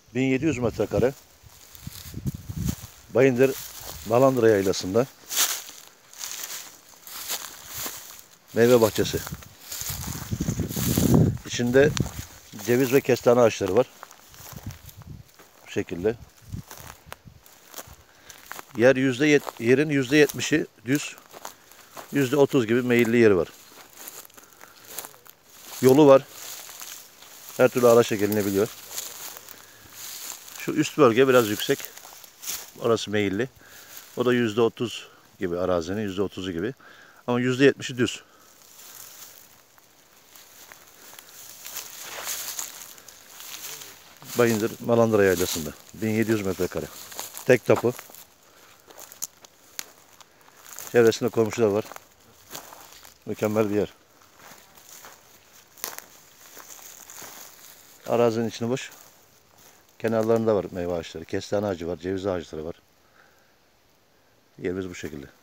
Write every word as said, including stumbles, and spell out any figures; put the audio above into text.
bin yedi yüz metrekare Bayındır Malandıra Yaylası'nda meyve bahçesi. İçinde ceviz ve kestane ağaçları var. Bu şekilde. Yer yüzde yet, yerin yüzde yetmişi düz, yüzde otuz gibi meyilli yeri var. Yolu var. Her türlü araçla gelinebiliyor. Şu üst bölge biraz yüksek. Orası meyilli. O da yüzde otuz gibi arazinin yüzde otuzu gibi. Ama yüzde yetmişi düz. Bayındır Malandıra Yaylası'nda. bin yedi yüz metrekare. Tek tapu. Çevresinde komşular var. Mükemmel bir yer. Arazinin içini boş. Kenarlarında var meyve ağaçları. Kestane ağacı var. Ceviz ağaçları var. Yerimiz bu şekilde.